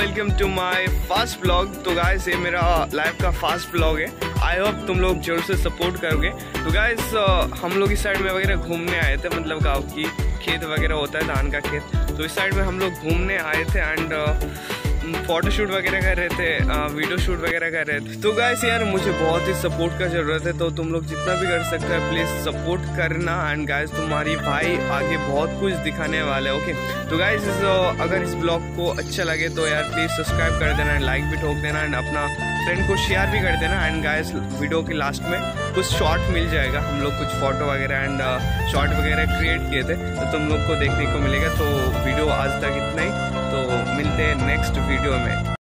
Welcome to my first blog. तो guys ये मेरा लाइफ का फर्स्ट ब्लॉग है। आई होप तुम लोग जरूर से सपोर्ट करोगे। तो गाइस हम लोग इस साइड में वगैरह घूमने आए थे, मतलब गाँव की खेत वगैरह होता है, धान का खेत, तो इस साइड में हम लोग घूमने आए थे एंड फोटो शूट वगैरह कर रहे थे, वीडियो शूट वगैरह कर रहे थे। तो गाइस यार मुझे बहुत ही सपोर्ट का ज़रूरत है, तो तुम लोग जितना भी कर सकते हो प्लीज़ सपोर्ट करना। एंड गाइस तुम्हारी भाई आगे बहुत कुछ दिखाने वाला है। ओके तो गाइस अगर इस ब्लॉग को अच्छा लगे तो यार प्लीज़ सब्सक्राइब कर देना, लाइक भी ठोक देना एंड अपना फ्रेंड को शेयर भी कर देना। एंड गाइस वीडियो के लास्ट में कुछ शॉर्ट मिल जाएगा, हम लोग कुछ फोटो वगैरह एंड शॉर्ट वगैरह क्रिएट किए थे, तो तुम लोग को देखने को मिलेगा। तो वीडियो आज तक इतना ही, तो मिलते हैं नेक्स्ट वीडियो में।